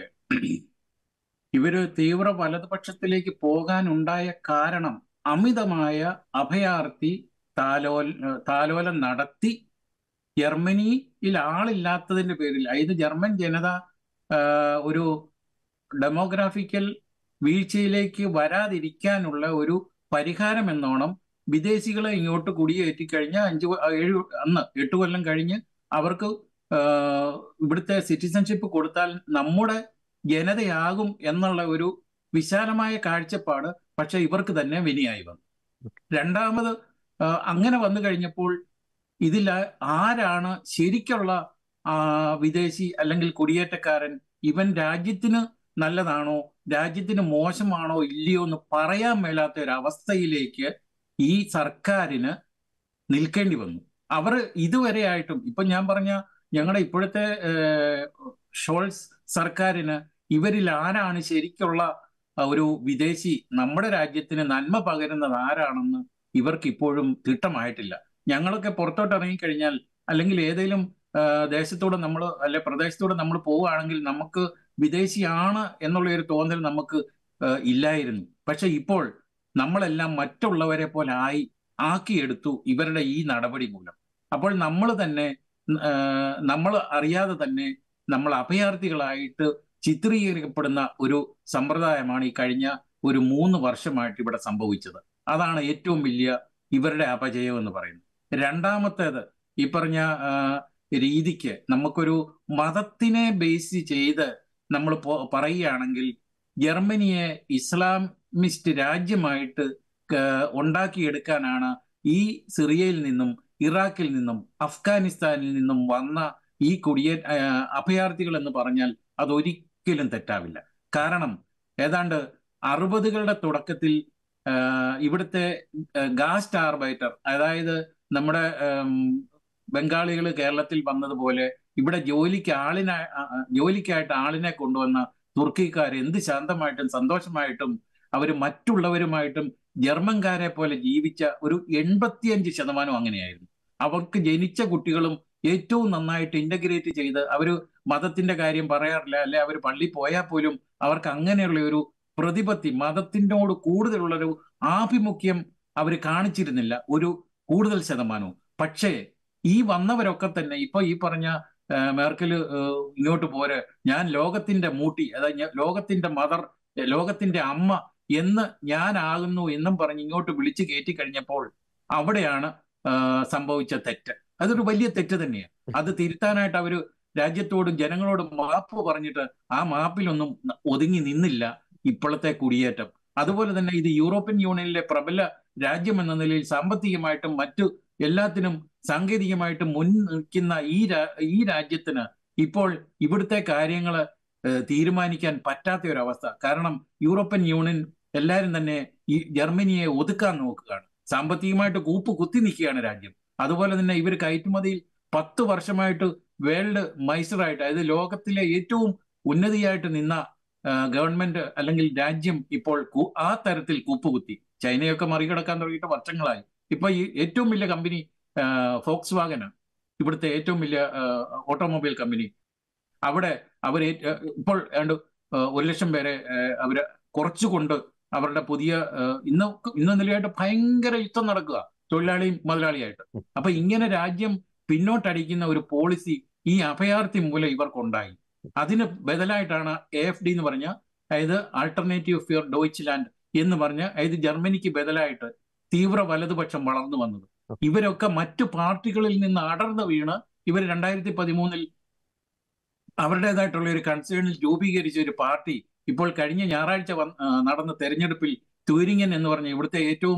ഇവര് തീവ്ര വലതുപക്ഷത്തിലേക്ക് പോകാനുണ്ടായ കാരണം അമിതമായ അഭയാർത്ഥി താലോൽ താലോലം നടത്തി ജർമ്മനിയിൽ ആളില്ലാത്തതിന്റെ പേരിൽ, അതായത് ജർമ്മൻ ജനത ഒരു ഡെമോഗ്രാഫിക്കൽ വീഴ്ചയിലേക്ക് വരാതിരിക്കാനുള്ള ഒരു പരിഹാരം എന്നോണം വിദേശികളെ ഇങ്ങോട്ട് കുടിയേറ്റി കഴിഞ്ഞ അഞ്ച് ഏഴ് അന്ന് എട്ട് കൊല്ലം കഴിഞ്ഞ് അവർക്ക് ഇവിടുത്തെ സിറ്റിസൺഷിപ്പ് കൊടുത്താൽ നമ്മുടെ ജനതയാകും എന്നുള്ള ഒരു വിശാലമായ കാഴ്ചപ്പാട് പക്ഷെ ഇവർക്ക് തന്നെ വിനിയായി വന്നു. രണ്ടാമത് അങ്ങനെ വന്നു കഴിഞ്ഞപ്പോൾ ഇതിൽ ആരാണ് ശരിക്കുള്ള വിദേശി അല്ലെങ്കിൽ കുടിയേറ്റക്കാരൻ, ഇവൻ രാജ്യത്തിന് നല്ലതാണോ രാജ്യത്തിന് മോശമാണോ ഇല്ലയോ എന്ന് പറയാൻ മേലാത്ത ഒരു അവസ്ഥയിലേക്ക് ഈ സർക്കാരിന് നിൽക്കേണ്ടി വന്നു. അവർ ഇതുവരെയായിട്ടും ഇപ്പൊ ഞാൻ പറഞ്ഞ ഞങ്ങളുടെ ഇപ്പോഴത്തെ ഷോൾസ് സർക്കാരിന് ഇവരിൽ ആരാണ് ശരിക്കുള്ള ഒരു വിദേശി, നമ്മുടെ രാജ്യത്തിന് നന്മ പകരുന്നത് ആരാണെന്ന് ഇവർക്ക് ഇപ്പോഴും തിട്ടമായിട്ടില്ല. ഞങ്ങളൊക്കെ പുറത്തോട്ട് ഇറങ്ങിക്കഴിഞ്ഞാൽ അല്ലെങ്കിൽ ഏതെങ്കിലും ദേശത്തൂടെ നമ്മൾ അല്ലെ പ്രദേശത്തൂടെ നമ്മൾ പോവുകയാണെങ്കിൽ നമുക്ക് വിദേശിയാണ് എന്നുള്ള ഒരു തോന്നൽ നമുക്ക് ഇല്ലായിരുന്നു. പക്ഷെ ഇപ്പോൾ നമ്മളെല്ലാം മറ്റുള്ളവരെ പോലെ ആയി ആക്കിയെടുത്തു ഇവരുടെ ഈ നടപടി മൂലം. അപ്പോൾ നമ്മൾ തന്നെ നമ്മൾ അറിയാതെ തന്നെ നമ്മൾ അഭയാർത്ഥികളായിട്ട് ചിത്രീകരിക്കപ്പെടുന്ന ഒരു സമ്പ്രദായമാണ് ഈ കഴിഞ്ഞ ഒരു മൂന്ന് വർഷമായിട്ട് ഇവിടെ സംഭവിച്ചത്. അതാണ് ഏറ്റവും വലിയ ഇവരുടെ അപജയം എന്ന് പറയുന്നത്. രണ്ടാമത്തേത് ഈ പറഞ്ഞ രീതിക്ക് നമുക്കൊരു മതത്തിനെ ബേസ് ചെയ്ത് നമ്മൾ പറയുകയാണെങ്കിൽ ജർമ്മനിയെ ഇസ്ലാമിസ്റ്റ് രാജ്യമായിട്ട് ഉണ്ടാക്കിയെടുക്കാനാണ് ഈ സിറിയയിൽ നിന്നും ഇറാഖിൽ നിന്നും അഫ്ഗാനിസ്ഥാനിൽ നിന്നും വന്ന ഈ കുടിയേ അഭയാർത്ഥികൾ എന്ന് പറഞ്ഞാൽ അതൊരിക്കലും തെറ്റാവില്ല. കാരണം ഏതാണ്ട് അറുപതുകളുടെ തുടക്കത്തിൽ ഇവിടുത്തെ ഗാസ്റ്റ് ആർബൈറ്റർ, അതായത് നമ്മുടെ ബംഗാളികൾ കേരളത്തിൽ വന്നതുപോലെ ഇവിടെ ജോലിക്ക് ആളിനെ ജോലിക്കായിട്ട് ആളിനെ കൊണ്ടുവന്ന തുർക്കിക്കാർ എന്ത് ശാന്തമായിട്ടും സന്തോഷമായിട്ടും അവർ മറ്റുള്ളവരുമായിട്ടും ജർമ്മൻകാരെ പോലെ ജീവിച്ച ഒരു എൺപത്തിയഞ്ച് ശതമാനം അങ്ങനെയായിരുന്നു. അവർക്ക് ജനിച്ച കുട്ടികളും ഏറ്റവും നന്നായിട്ട് ഇന്റഗ്രേറ്റ് ചെയ്ത് അവർ മതത്തിന്റെ കാര്യം പറയാറില്ല, അല്ലെ അവർ പള്ളി പോയാൽ പോലും അവർക്ക് അങ്ങനെയുള്ള ഒരു പ്രതിപത്തി, മതത്തിനോട് കൂടുതലുള്ളൊരു ആഭിമുഖ്യം അവർ കാണിച്ചിരുന്നില്ല ഒരു കൂടുതൽ ശതമാനവും. പക്ഷേ ഈ വന്നവരൊക്കെ തന്നെ ഇപ്പൊ ഈ പറഞ്ഞ മേർക്കല് ഇങ്ങോട്ട് പോരെ, ഞാൻ ലോകത്തിന്റെ മൂട്ടി, അതായത് ലോകത്തിന്റെ മദർ, ലോകത്തിന്റെ അമ്മ എന്ന് ഞാനാകുന്നു എന്നും പറഞ്ഞ് ഇങ്ങോട്ട് വിളിച്ചു കയറ്റി കഴിഞ്ഞപ്പോൾ അവിടെയാണ് സംഭവിച്ച തെറ്റ്. അതൊരു വലിയ തെറ്റ് തന്നെയാണ്. അത് തിരുത്താനായിട്ട് അവര് രാജ്യത്തോടും ജനങ്ങളോടും മാപ്പ് പറഞ്ഞിട്ട് ആ മാപ്പിലൊന്നും ഒതുങ്ങി നിന്നില്ല ഇപ്പോഴത്തെ കുടിയേറ്റം. അതുപോലെ തന്നെ ഇത് യൂറോപ്യൻ യൂണിയനിലെ പ്രബല രാജ്യം എന്ന നിലയിൽ സാമ്പത്തികമായിട്ടും മറ്റു എല്ലാത്തിനും സാങ്കേതികമായിട്ടും മുൻ നിൽക്കുന്ന ഈ ഈ രാജ്യത്തിന് ഇപ്പോൾ ഇവിടുത്തെ കാര്യങ്ങൾ തീരുമാനിക്കാൻ പറ്റാത്ത ഒരു അവസ്ഥ. കാരണം യൂറോപ്യൻ യൂണിയൻ എല്ലാവരും തന്നെ ഈ ജർമ്മനിയെ ഒതുക്കാൻ നോക്കുകയാണ്. സാമ്പത്തികമായിട്ട് കൂപ്പ് കുത്തി നിൽക്കുകയാണ് രാജ്യം. അതുപോലെ തന്നെ ഇവർ കയറ്റുമതിയിൽ പത്ത് വർഷമായിട്ട് വേൾഡ് മൈസ്റ്ററായിട്ട്, അതായത് ലോകത്തിലെ ഏറ്റവും ഉന്നതിയായിട്ട് നിന്ന ഗവൺമെന്റ് അല്ലെങ്കിൽ രാജ്യം ഇപ്പോൾ ആ തരത്തിൽ കൂപ്പുകുത്തി. ചൈനയൊക്കെ മറികടക്കാൻ തുടങ്ങിയിട്ട് വർഷങ്ങളായി. ഇപ്പൊ ഈ ഏറ്റവും വലിയ കമ്പനി ഫോക്സ് വാഗനാണ്, ഇവിടുത്തെ ഏറ്റവും വലിയ ഓട്ടോമൊബൈൽ കമ്പനി. അവിടെ അവർ ഇപ്പോൾ ഏതാണ്ട് ഒരു ലക്ഷം പേരെ അവര് കുറച്ചുകൊണ്ട് അവരുടെ പുതിയ ഇന്ന് ഇന്ന് നിലയായിട്ട് ഭയങ്കര യുദ്ധം നടക്കുക തൊഴിലാളിയും മുതലാളിയായിട്ട്. അപ്പൊ ഇങ്ങനെ രാജ്യം പിന്നോട്ടടിക്കുന്ന ഒരു പോളിസി ഈ അഭയാർത്ഥി മൂലം ഇവർക്കുണ്ടായി. അതിന് ബദലായിട്ടാണ് എ എഫ് ഡി എന്ന് പറഞ്ഞ, അതായത് ആൾട്ടർനേറ്റീവ് ഫോർ ഡോയ്ച്ച് ലാൻഡ് എന്ന് പറഞ്ഞ, അതായത് ജർമ്മനിക്ക് ബദലായിട്ട് തീവ്ര വലതുപക്ഷം വളർന്നു വന്നത്. ഇവരൊക്കെ മറ്റു പാർട്ടികളിൽ നിന്ന് അടർന്നു വീണ് ഇവർ രണ്ടായിരത്തി പതിമൂന്നിൽ അവരുടേതായിട്ടുള്ള ഒരു കൺസേണിൽ രൂപീകരിച്ച ഒരു പാർട്ടി ഇപ്പോൾ കഴിഞ്ഞ ഞായറാഴ്ച നടന്ന തെരഞ്ഞെടുപ്പിൽ ട്യൂരിങ്ങൻ എന്ന് പറഞ്ഞ ഇവിടുത്തെ ഏറ്റവും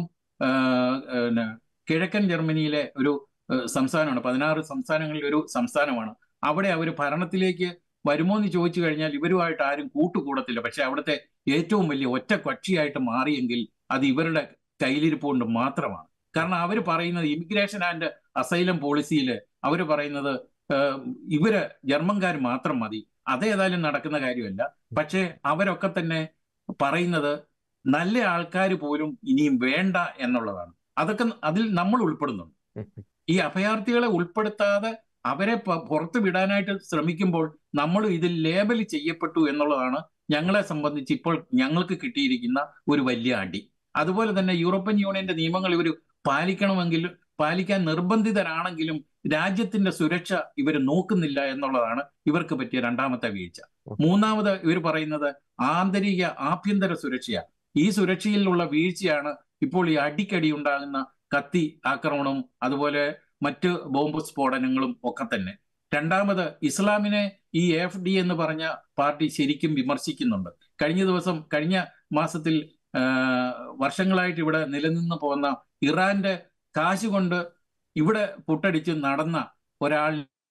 കിഴക്കൻ ജർമ്മനിയിലെ ഒരു സംസ്ഥാനമാണ്, പതിനാറ് സംസ്ഥാനങ്ങളിൽ ഒരു സംസ്ഥാനമാണ്. അവിടെ അവർ ഭരണത്തിലേക്ക് വരുമോ എന്ന് ചോദിച്ചു കഴിഞ്ഞാൽ ഇവരുമായിട്ട് ആരും കൂട്ടുകൂടത്തില്ല. പക്ഷെ അവിടുത്തെ ഏറ്റവും വലിയ ഒറ്റ കക്ഷിയായിട്ട് മാറിയെങ്കിൽ അത് ഇവരുടെ കയ്യിലിരിപ്പ് കൊണ്ട് മാത്രമാണ്. കാരണം അവർ പറയുന്നത് ഇമിഗ്രേഷൻ ആൻഡ് അസൈലം പോളിസിയിൽ അവർ പറയുന്നത് ഇവര് ജർമ്മൻകാർ മാത്രം മതി. അതേതായാലും നടക്കുന്ന കാര്യമല്ല. പക്ഷെ അവരൊക്കെ തന്നെ പറയുന്നത് നല്ല ആൾക്കാർ പോലും ഇനിയും വേണ്ട എന്നുള്ളതാണ്. അതൊക്കെ അതിൽ നമ്മൾ ഉൾപ്പെടുന്നുണ്ട്. ഈ അഭയാർത്ഥികളെ ഉൾപ്പെടുത്താതെ അവരെ പുറത്തു വിടാനായിട്ട് ശ്രമിക്കുമ്പോൾ നമ്മൾ ഇതിൽ ലേബൽ ചെയ്യപ്പെട്ടു എന്നുള്ളതാണ് ഞങ്ങളെ സംബന്ധിച്ച് ഇപ്പോൾ ഞങ്ങൾക്ക് കിട്ടിയിരിക്കുന്ന ഒരു വലിയ അടി. അതുപോലെ തന്നെ യൂറോപ്യൻ യൂണിയന്റെ നിയമങ്ങൾ ഇവർ പാലിക്കണമെങ്കിൽ പാലിക്കാൻ നിർബന്ധിതരാണെങ്കിലും രാജ്യത്തിന്റെ സുരക്ഷ ഇവർ നോക്കുന്നില്ല എന്നുള്ളതാണ് ഇവർക്ക് പറ്റിയ രണ്ടാമത്തെ വീഴ്ച. മൂന്നാമത് ഇവർ പറയുന്നത് ആന്തരിക ആഭ്യന്തര സുരക്ഷയാണ്. ഈ സുരക്ഷയിലുള്ള വീഴ്ചയാണ് ഇപ്പോൾ ഈ അടിക്കടി ഉണ്ടാകുന്ന കത്തി ആക്രമണവും അതുപോലെ മറ്റ് ബോംബ് സ്ഫോടനങ്ങളും ഒക്കെ തന്നെ. രണ്ടാമത് ഇസ്ലാമിനെ ഈ എഫ് ഡി എന്ന് പറഞ്ഞ പാർട്ടി ശരിക്കും വിമർശിക്കുന്നുണ്ട്. കഴിഞ്ഞ ദിവസം കഴിഞ്ഞ മാസത്തിൽ വർഷങ്ങളായിട്ട് ഇവിടെ നിലനിന്ന് പോകുന്ന ഇറാന്റെ കാശ് കൊണ്ട് ഇവിടെ പുട്ടടിച്ച് നടന്ന ഒരാൾ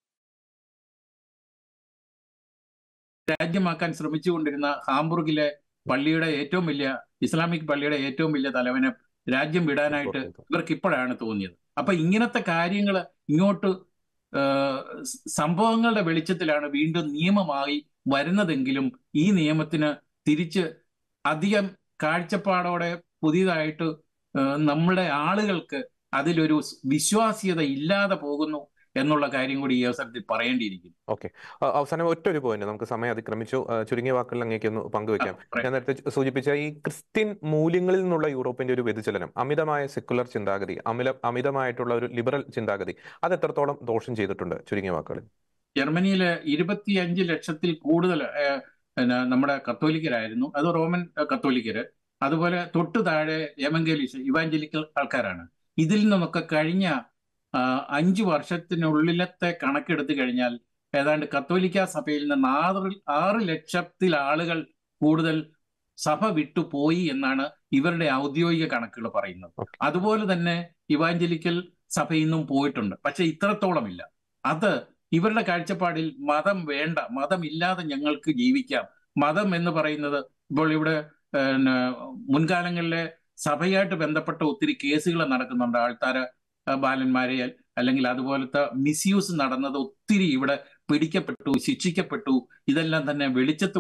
രാജ്യമാക്കാൻ ശ്രമിച്ചുകൊണ്ടിരുന്ന ഹാംബുർഗിലെ പള്ളിയുടെ ഏറ്റവും വലിയ ഇസ്ലാമിക് പള്ളിയുടെ ഏറ്റവും വലിയ തലവനെ രാജ്യം വിടാനായിട്ട് ഇവർക്ക് ഇപ്പോഴാണ് തോന്നിയത്. അപ്പൊ ഇങ്ങനത്തെ കാര്യങ്ങൾ ഇങ്ങോട്ട് സംഭവങ്ങളുടെ വെളിച്ചത്തിലാണ് വീണ്ടും നിയമമായി വരുന്നതെങ്കിലും ഈ നിയമത്തിന് തിരിച്ച് അധികം കാഴ്ചപ്പാടോടെ പുതിയതായിട്ട് നമ്മുടെ ആളുകൾക്ക് അതിലൊരു വിശ്വാസ്യത ഇല്ലാതെ പോകുന്നു എന്നുള്ള കാര്യം കൂടി ഈ അവസരത്തിൽ പറയേണ്ടിയിരിക്കുന്നു. ഓക്കെ, അവസാനം ഒറ്റ ഒരു പോയിന്റ്, നമുക്ക് സമയം അതിക്രമിച്ചു, ചുരുങ്ങിയ വാക്കുകൾ അങ്ങേക്കൊന്ന് പങ്കുവെക്കാം. ഞാൻ നേരത്തെ സൂചിപ്പിച്ച ഈ ക്രിസ്ത്യൻ മൂല്യങ്ങളിൽ നിന്നുള്ള യൂറോപ്പിന്റെ ഒരു വ്യതിചലനം, അമിതമായ സെക്കുലർ ചിന്താഗതി, അമിത അമിതമായിട്ടുള്ള ഒരു ലിബറൽ ചിന്താഗതി, അത് എത്രത്തോളം ദോഷം ചെയ്തിട്ടുണ്ട് ചുരുങ്ങിയ വാക്കുകളിൽ? ജർമ്മനിയിലെ ഇരുപത്തിയഞ്ച് ലക്ഷത്തിൽ കൂടുതൽ നമ്മുടെ കത്തോലിക്കരായിരുന്നു, അത് റോമൻ കത്തോലിക്കര്. അതുപോലെ തൊട്ടു താഴെ എവങ്കേലിസ് ഇവാഞ്ചലിക്കൽ ആൾക്കാരാണ്. ഇതിൽ നിന്നൊക്കെ കഴിഞ്ഞ അഞ്ചു വർഷത്തിനുള്ളിലത്തെ കണക്കെടുത്തു കഴിഞ്ഞാൽ ഏതാണ്ട് കത്തോലിക്ക സഭയിൽ നിന്ന് ആറ് ആറ് ലക്ഷത്തിൽ ആളുകൾ കൂടുതൽ സഭ വിട്ടുപോയി എന്നാണ് ഇവരുടെ ഔദ്യോഗിക കണക്കുകൾ പറയുന്നത്. അതുപോലെ തന്നെ ഇവാഞ്ചലിക്കൽ സഭയിൽ നിന്നും പോയിട്ടുണ്ട്, പക്ഷെ ഇത്രത്തോളം ഇല്ല. അത് ഇവരുടെ കാഴ്ചപ്പാടിൽ മതം വേണ്ട, മതമില്ലാതെ ഞങ്ങൾക്ക് ജീവിക്കാം. മതം എന്ന് പറയുന്നത് ഇപ്പോൾ ഇവിടെ മുൻകാലങ്ങളിലെ സഭയായിട്ട് ബന്ധപ്പെട്ട ഒത്തിരി കേസുകൾ നടക്കുന്നുണ്ട്. ആൾത്താര ബാലന്മാരെ അല്ലെങ്കിൽ അതുപോലത്തെ മിസ്യൂസ് നടന്നത് ഒത്തിരി ഇവിടെ പിടിക്കപ്പെട്ടു, ശിക്ഷിക്കപ്പെട്ടു. ഇതെല്ലാം തന്നെ വെളിച്ചത്ത്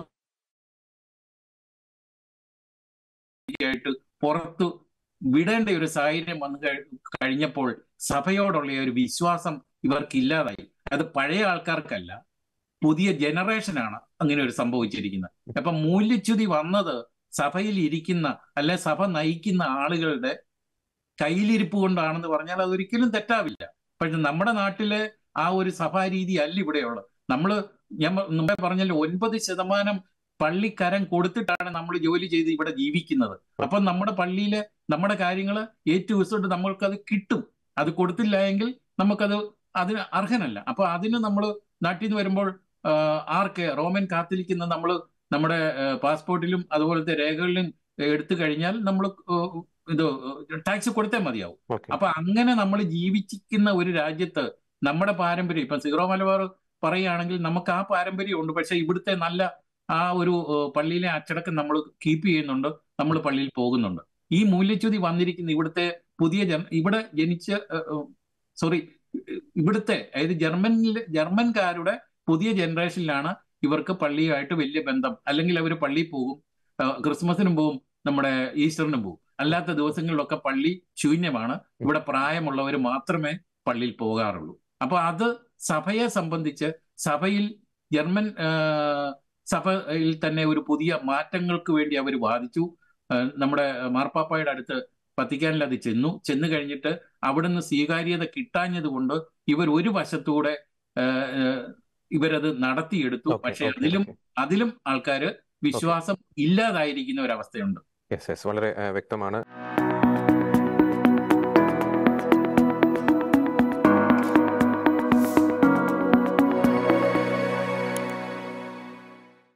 ആയിട്ട് പുറത്തു വിടേണ്ട ഒരു സാഹചര്യം വന്നു കഴിഞ്ഞപ്പോൾ സഭയോടുള്ള ഒരു വിശ്വാസം ഇവർക്ക് ഇല്ലാതായി. അത് പഴയ ആൾക്കാർക്കല്ല, പുതിയ ജനറേഷനാണ് അങ്ങനെ ഒരു സംഭവിച്ചിരിക്കുന്നത്. അപ്പൊ മൂല്യച്യുതി വന്നത് സഭയിൽ ഇരിക്കുന്ന അല്ലെ സഭ നയിക്കുന്ന ആളുകളുടെ കയ്യിലിരിപ്പ് കൊണ്ടാണെന്ന് പറഞ്ഞാൽ അതൊരിക്കലും തെറ്റാവില്ല. പക്ഷെ നമ്മുടെ നാട്ടിലെ ആ ഒരു സഭാരീതി അല്ല ഇവിടെയുള്ളത്. നമ്മള് ഞാൻ മുമ്പേ പറഞ്ഞല്ലോ, ഒൻപത് ശതമാനം പള്ളിക്കരം കൊടുത്തിട്ടാണ് നമ്മൾ ജോലി ചെയ്ത് ഇവിടെ ജീവിക്കുന്നത്. അപ്പൊ നമ്മുടെ പള്ളിയിലെ നമ്മുടെ കാര്യങ്ങൾ ഏറ്റുവെച്ചിട്ട് നമ്മൾക്കത് കിട്ടും. അത് കൊടുത്തില്ല എങ്കിൽ നമുക്കത് അതിന് അർഹനല്ല. അപ്പൊ അതിന് നമ്മൾ നാട്ടിൽ നിന്ന് വരുമ്പോൾ ആർക്ക് റോമൻ കാത്തലിക്കുന്ന നമ്മൾ നമ്മുടെ പാസ്പോർട്ടിലും അതുപോലത്തെ രേഖകളിലും എടുത്തു കഴിഞ്ഞാൽ നമ്മൾ ഇത് ടാക്സ് കൊടുത്തേ മതിയാവും. അപ്പൊ അങ്ങനെ നമ്മൾ ജീവിച്ചിരിക്കുന്ന ഒരു രാജ്യത്ത് നമ്മുടെ പാരമ്പര്യം, ഇപ്പൊ സീറോ മലബാർ പറയുകയാണെങ്കിൽ നമുക്ക് ആ പാരമ്പര്യം ഉണ്ട്. പക്ഷെ ഇവിടുത്തെ നല്ല ആ ഒരു പള്ളിയിലെ അച്ചടക്കം നമ്മൾ കീപ്പ് ചെയ്യുന്നുണ്ട്, നമ്മൾ പള്ളിയിൽ പോകുന്നുണ്ട്. ഈ മൂല്യച്യുതി വന്നിരിക്കുന്ന ഇവിടുത്തെ പുതിയ ജന ഇവിടെ ജനിച്ച സോറി ഇവിടുത്തെ അതായത് ജർമ്മനിൽ ജർമ്മൻകാരുടെ പുതിയ ജനറേഷനിലാണ് ഇവർക്ക് പള്ളിയുമായിട്ട് വലിയ ബന്ധം. അല്ലെങ്കിൽ അവർ പള്ളിയിൽ പോകും, ക്രിസ്മസിനും പോവും, നമ്മുടെ ഈസ്റ്ററിനും പോവും. അല്ലാത്ത ദിവസങ്ങളിലൊക്കെ പള്ളി ശൂന്യമാണ്. ഇവിടെ പ്രായമുള്ളവർ മാത്രമേ പള്ളിയിൽ പോകാറുള്ളൂ. അപ്പൊ അത് സഭയെ സംബന്ധിച്ച് സഭയിൽ ജർമ്മൻ സഭയിൽ തന്നെ ഒരു പുതിയ മാറ്റങ്ങൾക്ക് വേണ്ടി അവർ വാദിച്ചു. നമ്മുടെ മാർപ്പാപ്പായുടെ അടുത്ത് വത്തിക്കാനിൽ അത് ചെന്നു ചെന്ന് കഴിഞ്ഞിട്ട് അവിടുന്ന് സ്വീകാര്യത കിട്ടാഞ്ഞത് കൊണ്ട് ഇവർ ഒരു വശത്തൂടെ ഇവരത് നടത്തിയെടുത്തു. പക്ഷെ അതിലും അതിലും ആൾക്കാര് വിശ്വാസം ഇല്ലാതായിരിക്കുന്ന ഒരവസ്ഥയുണ്ട്. വളരെ വ്യക്തമാണ്.